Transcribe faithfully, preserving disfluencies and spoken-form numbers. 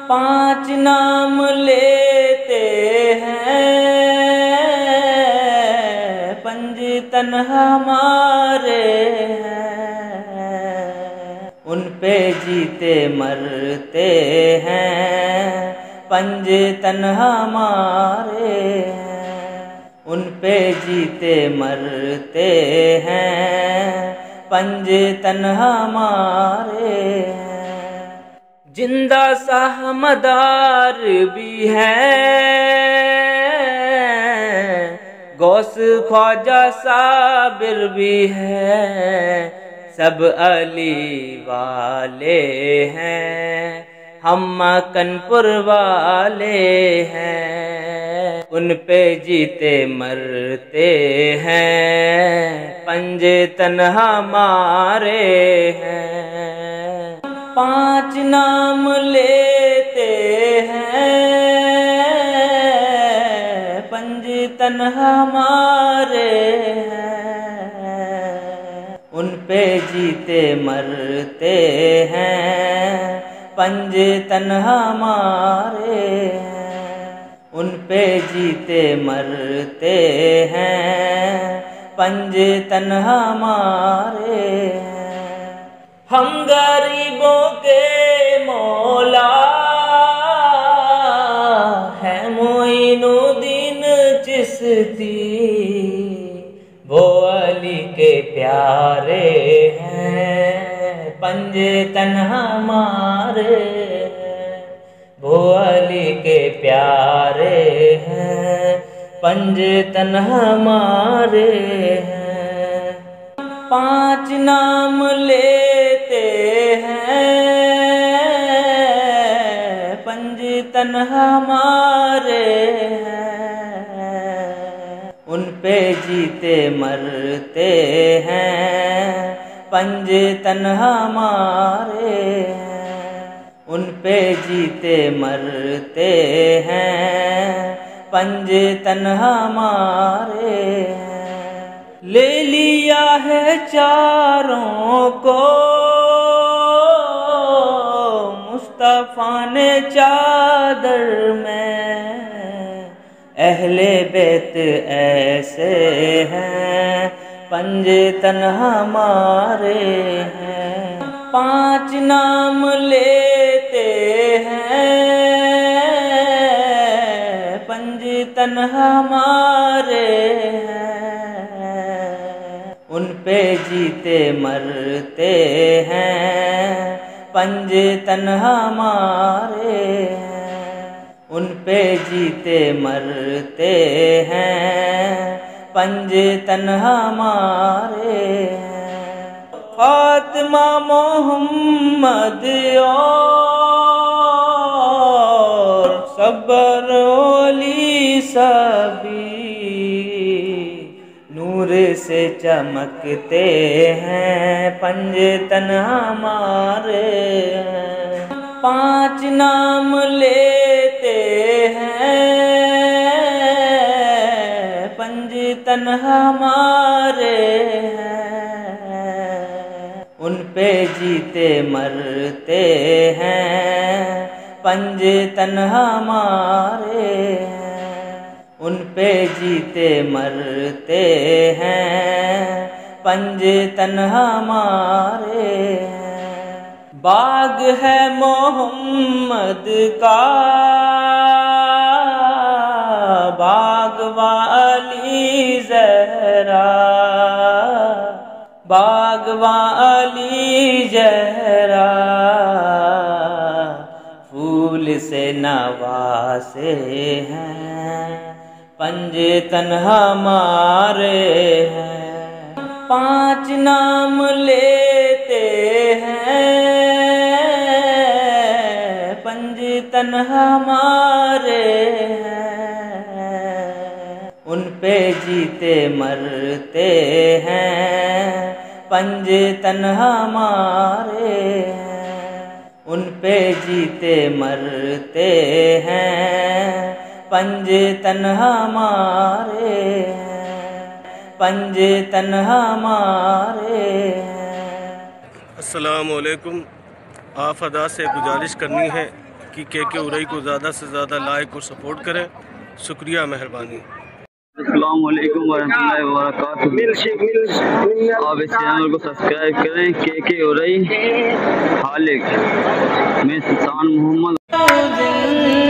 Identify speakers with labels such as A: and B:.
A: पांच नाम लेते हैं, पंज तन हमारे हैं, उन पे जीते मरते हैं, पंज तन हमारे हैं, उन पे जीते मरते हैं, पंज तन हमारे हैं। जिंदा सहमदार भी है, गौस ख्वाजा साबिर भी है, सब अली वाले हैं, हम कनपुर वाले हैं, उन पे जीते मरते हैं, पंज तन हमारे हैं। पांच नाम लेते हैं, पंज तन हमारे हैं, उन पे जीते मरते हैं, पंज तन हमारे हैं, उन पे जीते मरते हैं, पंज तन हमारे हैं। हम गरीबों के मौला है मोइनुद्दीन चिश्ती, वो अली के प्यारे हैं, पंज तन हमारे हैं, वो अली के प्यारे हैं, पंज तन हमारे हैं। पांच नाम लेते हैं, पंज तन हमारे हैं, उन पे जीते मरते हैं, पंज तन हमारे हैं, उन पे जीते मरते हैं, पंज तन हमारे हैं। ले लिया है चारों को मुस्तफा ने चादर में, अहले बैत ऐसे हैं, पंज तन हमारे हैं। पांच नाम लेते हैं, पंज तन हमारे हैं, उन पे जीते मरते हैं, पंज तन हमारे हैं, उन पे जीते मरते हैं, पंज तन हमारे हैं। फातिमा मोहम्मद और सबर ओली सभी नूर से चमकते हैं, पंज तन हमारे हैं। पांच नाम लेते हैं, पंज तन हमारे हैं, उन पे जीते मरते हैं, पंज तन हमारे हैं, उन पे जीते मरते हैं, पंज तन हमारे हैं। बाग है मोहम्मद का, बाग वाली ज़हरा, बाग वाली ज़हरा, फूल से नवासे हैं, पंज तन हमारे हैं। पांच नाम लेते हैं, पंज तन हमारे हैं, उन पे जीते मरते हैं, पंज तन हमारे हैं, उन पे जीते मरते हैं, पंज तन हमारे हैं, पंज तन हमारे हैं।
B: अस्सलाम वालेकुम। आप अदा से गुजारिश करनी है बाकी के के उरई को ज़्यादा से ज़्यादा लाइक और सपोर्ट करें। शुक्रिया, मेहरबानी।
C: अस्सलाम वालेकुम वरहमतुल्लाहि वबरकातुहू। आप इस चैनल को सब्सक्राइब करें। के के उरई हालिक मैं सुल्तान मोहम्मद।